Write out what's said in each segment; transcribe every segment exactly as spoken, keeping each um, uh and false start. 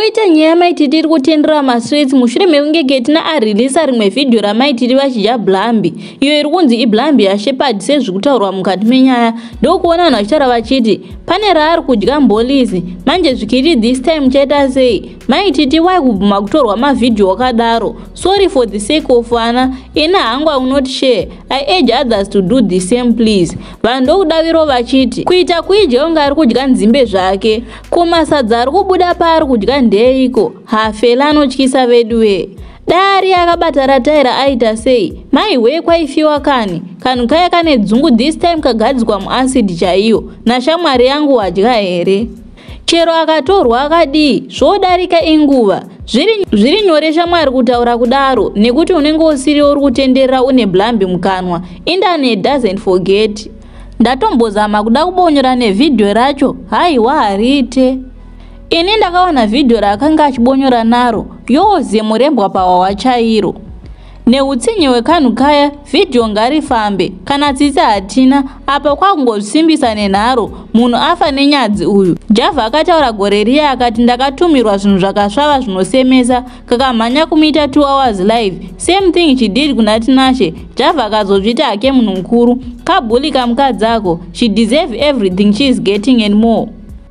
Koita nyaya Mai titi iri kutendera maswets mushure mekunge Ketina areleasa rimwe vhidhiyo raMai titi vachidya Blámbî, iyo iri kunzi iBlámbî yaShepherd sezviri kutaurwa mukati menyaya. Ndokuona vanhu vachitaura vachiti pane raari kudya mbolisi, manje zvikiti this time chaita sei? Mai titi wai kubvuma kutorwa mavhidhiyo akadaro? Sorry for the sake of vana, ina hangu I will not share. I urge others to do the same please. Vanhu ndokudaviro vachiti kuita kuidya unga ari kudya nzimbe zvake. Kumasadza ari kubuda paari kudya ndeiko? Hafela anotyisa veduwe. Dari akabata rataira aita sei? Mai we kwaifiwa kani? Kanhu kaya kane dzungu this time kagadzikwa muacid chaiyo. Nashamwari yangu wadya here? Chero akatorwa akadii, zvodarika inguva. Zviri zviri nyore shamwari kutaura kudaro, nekuti unenge usiri uri kutenderera une Blámbî mukanwa. Internet doesn't forget. Ndatombozama kuda kubonyora nevhidhiyo racho, haiwa harite. Ini ndakaona vhidhiyo rakanga achibonyora naro, yoze murembwa pawawa chairo. Neutsinye wekanhu kaya, vhidhiyo ngarifambe, kana tsitsi hatina, apa kwakungozvisimbisa nenharo, munhu afa nenyadzi uyu. Javha akataura gore riya akati ndakatumirwa zvinhu zvakasvava zvinosemesa, kakamhanya kumuita two hours live. Same thing she did kuna Tinashe. Javha akazozviti hake munhu mukuru, kabhulika mukadzako, she deserve everything she is getting and more.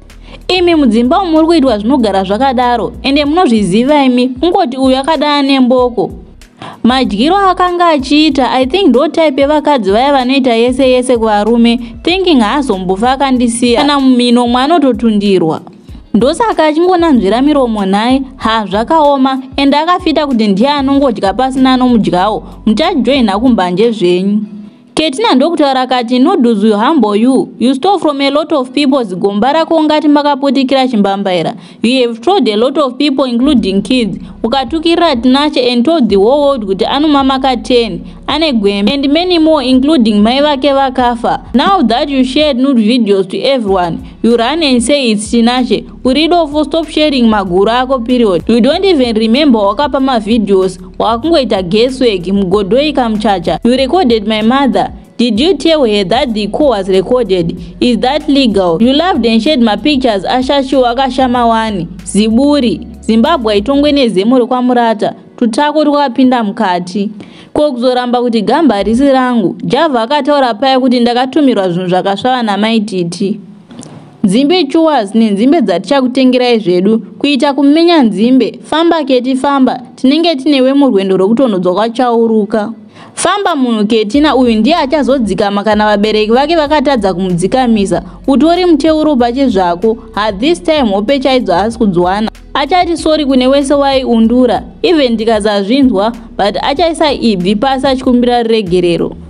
Imi mudzimba muri kuitwa zvinogara zvakadaro, ende munozviziva imi, kungoti uyu akadana nemboko. Madyiro akanga achiita, I think ndo type yevakadzi vaya vanoita yese yese kuvarume, thinking haazombofa akandisiya, kana mumhino mwanototundirwa. Ndosaka achingonanzvira miromo naye, ha zvakaoma, ende akafita kuti ndiye anongodya pasina anomudyawo, muchajoina kumbanje zvenyu. Ketina ndokutaura akati noodles you humble you. You stole from a lot of people. Zigomba rako ngati makapotikira chimbambaira. You have told a lot of people including kids. Ukatukira Tinashe and told the whole world kuti anomamaka ten. Ane gwembe and many more including mai vake vakafa. Now that you shared nude videos to everyone, you run and say it's Tinashe. Urido stop sharing maguru ako period. You don't even remember wakapa ma videos. Wakungoita guesswork mugodoi kamchacha. You recorded my mother. Did you tell her that the call was recorded? Is that legal? You loved and shared my pictures ashashi wakashama wani. Ziburi. Zimbabwe itongwe nezemuri kwa murata. Tutako tukapinda mukati. Kokuzoramba kuti gamba harisi rangu. Javha akataura paya kuti ndakatumirwa zvinhu zvakasvava naMai titi. Nzimbe chuwas nenzimbe dzatichakutengerai zvedu. Kuita kumenya nzimbe. Famba Keti famba. Tinenge tinewe murwendo rwekutonhodzwa kwachauruka. Famba munhu Ketina, uyu ndiye achazodzikama kana vabereki vake vakatadza kumudzikamisa. Utori muteuro pachezvako, ha this time hope chaidzo haasi kudzwana. Achati sorry kune wese waiundura, even ndikasazvinzwa, but achaisa ibvi pasi achikumbira regerero.